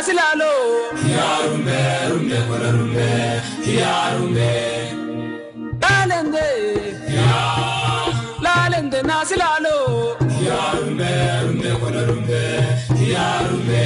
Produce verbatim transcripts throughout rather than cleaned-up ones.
nasilalo ya rumbe rumbe kola rumbe ya rumbe lalende ya lalende nasilalo ya rumbe rumbe kola rumbe ya rumbe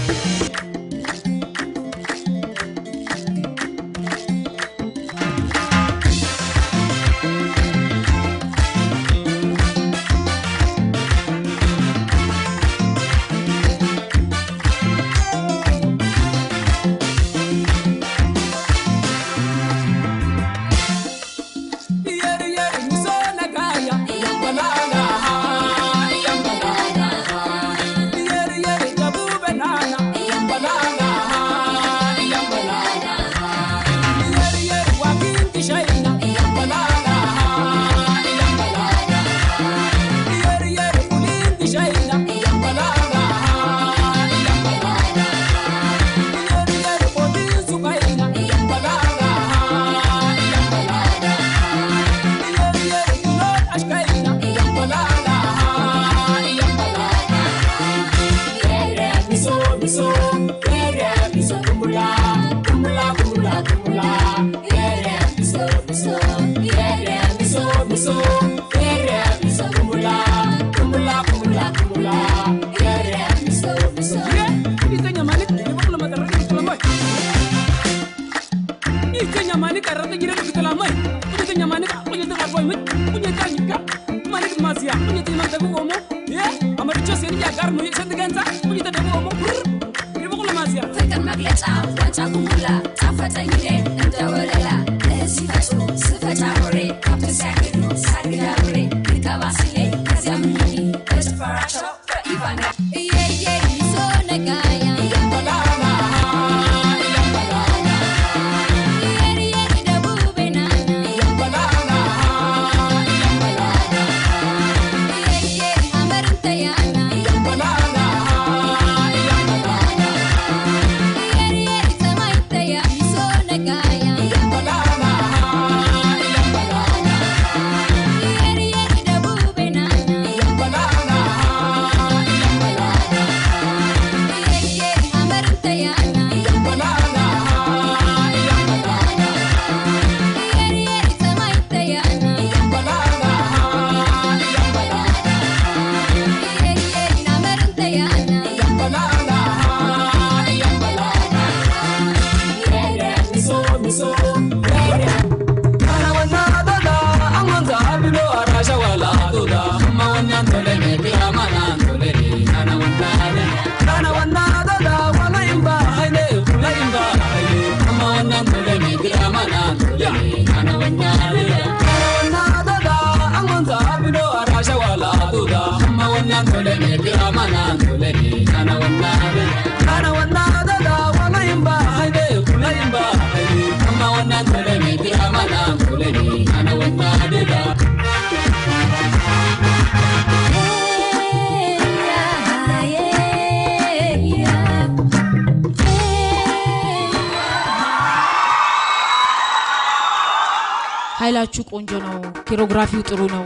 ኃይላችሁ ቆንጆ ነው ኮሪዮግራፊው ጥሩ ነው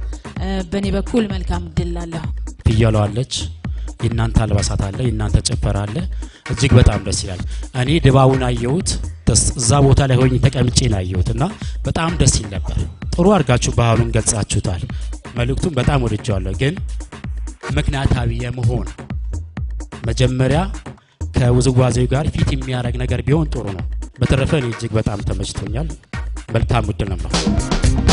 በኔ በኩል መልካም ድላለሁ ፍያለዋለች የናንተ አልባሳት አለ የናንተ ጨፈራ አለ እጅግ በጣም ደስ ይላል እኔ ድባውን አየሁት እዛ ቦታ ላይ ሆኜ ተቀምጬ ነው አየሁትና በጣም ደስ ይል ነበር ጥሩ አርጋችሁ ባህሉን ገልጻችሁታል መልእክቱን በጣም ወድጃለሁ ግን ምክንያታዊ የመሆን መጀመሪያ ከውዝዋዜው ጋር ፊት የሚያረግ ነገር ቢሆን ጥሩ ነው በተረፈ እኔ እጅግ በጣም ተመችቶኛል መልካም ውድ ነበር